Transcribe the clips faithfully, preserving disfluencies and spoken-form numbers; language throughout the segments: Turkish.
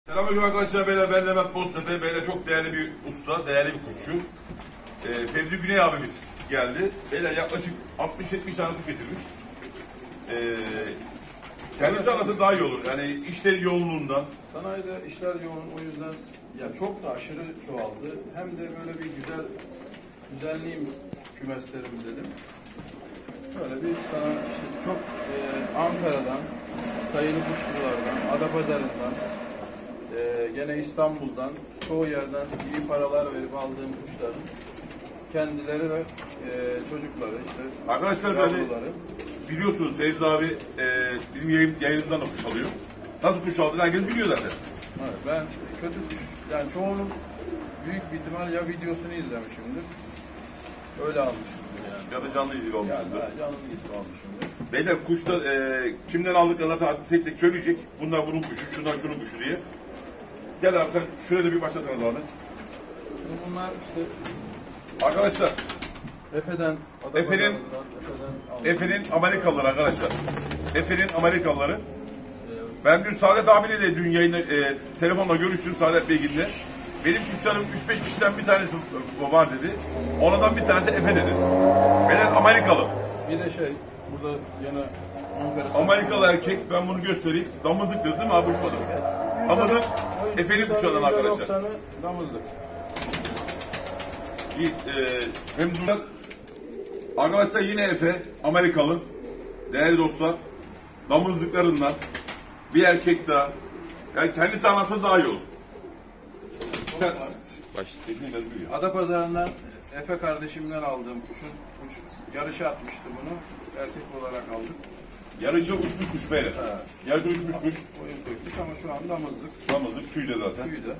Selamünaleyküm arkadaşlar, beyler, ben Levent Boztepe, beyler çok değerli bir usta, değerli bir kuşçu. Ee, Fevzi Güney abimiz geldi. Beyler yaklaşık altmış yetmiş tane kuş getirmiş. Ee, kendisi anlatır daha iyi olur. Yani işleri yoğunluğundan. Sanayide işler yoğun, o yüzden ya çok da aşırı çoğaldı. Hem de böyle bir güzel düzenleyeyim kümeslerimi dedim. Böyle bir sana işte çok e, Ankara'dan, sayılı kuşçulardan, Adapazarı'ndan, e, gene İstanbul'dan, çoğu yerden iyi paralar verip aldığım kuşların kendileri ve e, çocukları işte. Arkadaşlar böyle biliyorsunuz Fevzi abi e, bizim yayın, yayınımızdan da kuş alıyor. Nasıl kuş aldığını herkes biliyor zaten. Evet, ben kötü kuş, yani çoğunun büyük bir ihtimal ya videosunu izlemişimdir, öyle almışımdır yani. Ya da canlı izli olmuşsundur. Yani, canlı izli almışımdır. Beyler kuşta e, kimden aldıklarını zaten tek tek söyleyecek. Bunlar bunun kuşu, şunlar şunun kuşu diye. Gel abi sen şöyle de bir başlasana Ahmet. Bunlar işte arkadaşlar Efe'den, Efe'nin Efe'nin Amerikalıları arkadaşlar. Efe'nin Amerikalıları. Ben dün Saadet abiyle dün yayında e, telefonla görüştüm Saadet Bey'inle. Benim kuşlarım üç beş kişiden bir tanesi var dedi. Onlardan bir tanesi Efe dedi. Beyler Amerikalı. Bir de şey burada yine Ankara. Amerikalı erkek, ben bunu göstereyim. Damızlıktır değil mi abi? Damızlık Efe'nin kuşlarından arkadaşlar. Damızlık. E, hem burada arkadaşlar yine Efe Amerikalı, değerli dostlar, damızlıklarından bir erkek daha, yani kendi tanıtı daha iyi olur. Adapazarı'ndan Efe kardeşimden aldığım kuşun kuş, yarışa atmıştı bunu, erkek olarak aldık. Yarışa uçmuş kuş böyle. Yarışa uçmuş kuş. Oyun söktük ama şu an damızlık. Damızlık tüyde zaten. Tüyde.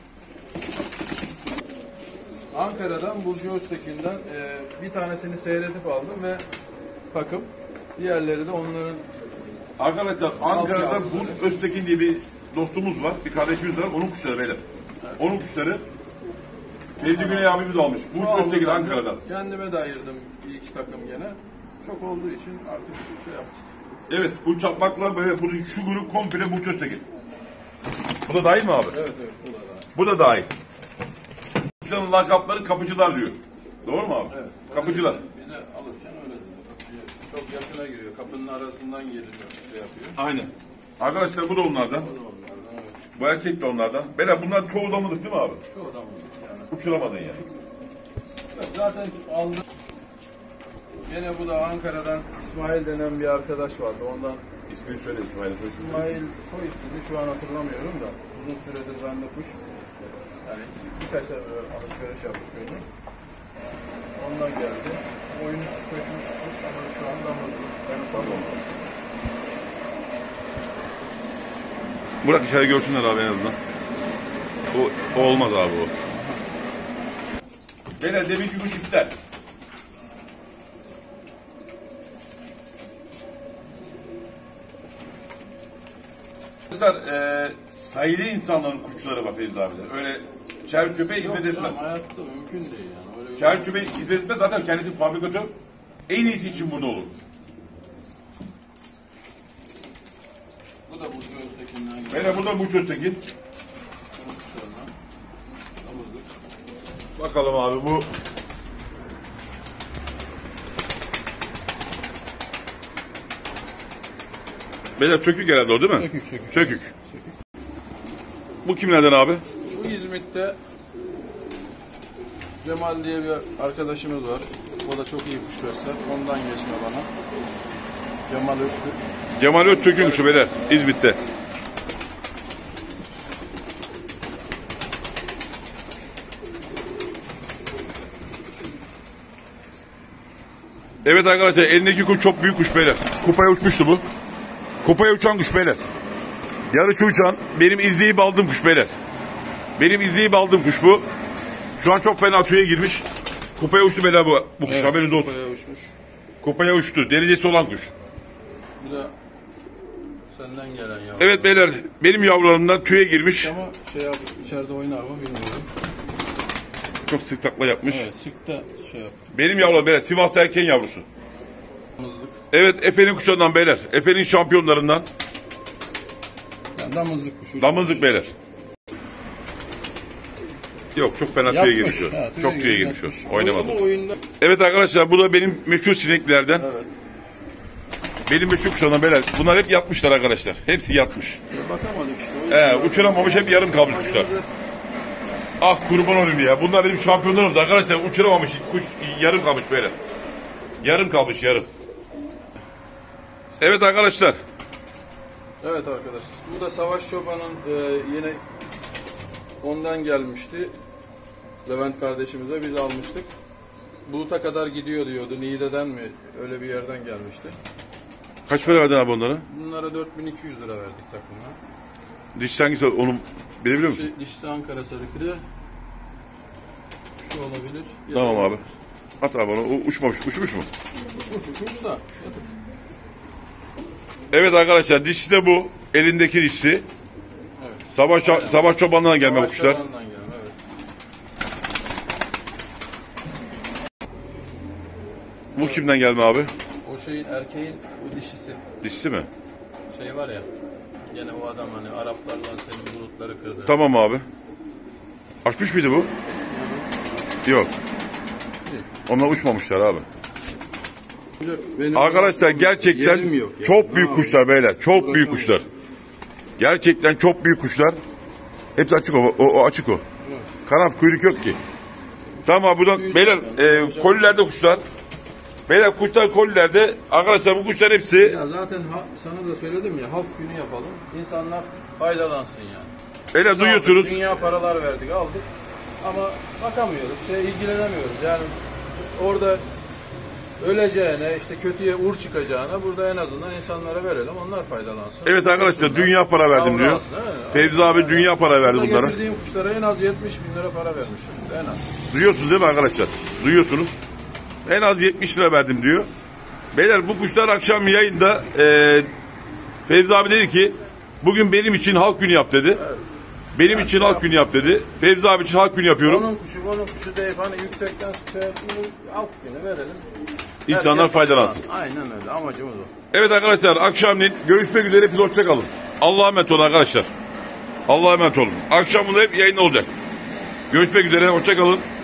Ankara'dan Burcu Öztekin'den e, bir tanesini seyredip aldım ve takım. Diğerleri de onların. Arkadaşlar Ankara'da Burcu Öztekin diye bir dostumuz var, bir kardeşimiz var, onun kuşları beyler. Evet. Onun kuşları Fevzi Güney abimiz almış. Burcu Öztekin Ankara'dan. Kendime de ayırdım bir iki takım gene. Çok olduğu için artık şey yaptık. Evet, bu çakmakla böyle bu, şu grup komple Burcu Öztekin. Bu da dahil mi abi? Evet evet, bu da dahil. Bu da dahil. Kuşların lakapları kapıcılar diyor. Doğru mu abi? Evet. Kapıcılar. Bize alırken öyle dedi. Çok yakına giriyor. Kapının arasından geliyor. Şey yapıyor. Aynen. Arkadaşlar bu da onlardan. Bu da onlardan, evet. Bu erkek de onlardan. Bela bunlar çoğu damızlık değil mi abi? Çoğu damızlık yani. Uçuramadın yani. Evet, zaten aldım. Gene bu da Ankara'dan İsmail denen bir arkadaş vardı. Ondan İsmini söyle İsmail. İsmail soy ismini şu an hatırlamıyorum da uzun süredir bende kuş. Yani birkaç sefer alışveriş yaptık öyle. Ondan geldi. Oyunu sökmüş kuş ama şu an damızlık. Ben sanmam. Burak içeri görsünler abi en azından. O, o olmaz abi o. Beyler deminki kuş iptal. Arkadaşlar e, sayılı insanların kuşları var Fevzi abiler. Öyle çer çöpe hizmet etmez. Yok hayatta mümkün değil yani. Öyle Çer çöpe hizmet etmez, zaten kendisi fabrikatör. En iyisi için burada olur. Bu da Burcu Öztekin'den geliyor. Beyler burada Burcu Öztekin. Bakalım abi bu. Beyler sökük herhalde o değil mi? Sökük, sökük. Sökük. Bu kimlerden abi? Bu İzmit'te Cemal diye bir arkadaşımız var. O da çok iyi kuş besler. Ondan geçme bana. Cemal Öztürk. Cemal Öztürk'ün kuşu beyler İzmit'te. Evet arkadaşlar, elindeki kuş çok büyük kuş beyler. Kupaya uçmuştu bu. Kupaya uçan kuş beyler. Yarışı uçan, benim izleyip aldığım kuş beyler. Benim izleyip aldığım kuş bu. Şu an çok fena tüye girmiş. Kupaya uçtu beyler bu, bu kuş, evet, haberiniz olsun. Kupaya uçmuş. Kupaya uçtu, derecesi olan kuş. Bu da senden gelen yavru. Evet beyler, benim yavrularımdan tüye girmiş. Ama şey yap, içeride oynar mı bilmiyorum. Çok sık takla yapmış. Evet, sık da şey yap. Benim yavrularım beyler, Sivas erken yavrusu. Damızlık. Evet, Efe'nin kuşlarından beyler. Efe'nin şampiyonlarından. Yani damızlık kuşu. Damızlık beyler. Yok çok fena tüye girmiş o. Ha, Çok tüye girmiş o. Oynamadı. Oyunda... Evet arkadaşlar bu da benim meşhur sineklerden. Evet. Benim meşhur kuşlarımdan beyler. Bunlar hep yatmışlar arkadaşlar. Hepsi yatmış. Bakamadık işte. Ee, uçuramamış hep yarım kalmış kuşlar. Ah kurban olayım ya. Bunlar benim şampiyonlarımdı arkadaşlar. Uçuramamış kuş yarım kalmış böyle. Yarım kalmış yarım. Evet arkadaşlar. Evet arkadaşlar. Bu da Savaş Çoban'ın e, yine ondan gelmişti. Levent kardeşimize biz almıştık. Bulut'a kadar gidiyor diyordu. Niğde'den mi? Öyle bir yerden gelmişti. Kaç para verdin abi onlara? Bunlara dört bin iki yüz lira verdik takımına. Dişi hangisi onu bilebiliyor musun? Dişi, dişisi Ankara sarıkırı. Şu olabilir. Tamam abi. At abi onu. O uçmamış. Uçmuş mu? Uç uç uç da. Evet arkadaşlar dişi de bu. Elindeki dişi. Evet. Sabah, sabah çobanından gelme bu kuşlar. Çoban'dan gelme, evet. Bu kimden gelme abi? O şeyin erkeğin bu dişisi. Dişisi mi? Şey var ya. Gene o adam hani Araplarla senin bulutları kırdı. Tamam abi. Açmış mıydı bu? Yok. Onlar uçmamışlar abi. Benim Arkadaşlar gerçekten yok ya. çok büyük kuşlar beyler. Çok büyük kuşlar. Gerçekten çok büyük kuşlar. Hepsi açık o. O, o açık o. Kanat kuyruk yok ki. Tamam buradan beyler e, kolilerde kuşlar. Beyler kuşlar kolilerde. Arkadaşlar bu kuşlar hepsi. Ya zaten ha, sana da söyledim ya halk günü yapalım. İnsanlar faydalansın yani. Beyler duyuyorsunuz. Dünya paralar verdik aldık. Ama bakamıyoruz. Şey ilgilenemiyoruz. Yani orada öleceğine, işte kötüye uğur çıkacağına burada en azından insanlara verelim. Onlar faydalansın. Evet arkadaşlar dünya para verdim diyor. Fevzi abi dünya para verdi bunlara. Getirdiğim kuşlara en az yetmiş bin lira para vermişim. En az. Duyuyorsunuz değil mi arkadaşlar? Duyuyorsunuz. En az yetmiş lira verdim diyor. Beyler bu kuşlar akşam yayında e, Fevzi abi dedi ki bugün benim için halk günü yap dedi. Evet. Benim yani için halk günü yap dedi. Fevzi abi için halk günü yapıyorum. Onun kuşu, onun kuşu deyip hani yüksekten şey yapayım, halk günü verelim. İnsanlar Herkes faydalansın. Aynen öyle. Amacımız o. Evet arkadaşlar akşamleyin görüşmek üzere. Hepiniz hoşça kalın. Allah'a emanet olun arkadaşlar. Allah'a emanet olun. Akşam bunu hep yayın olacak. Görüşmek üzere. Hoşça kalın.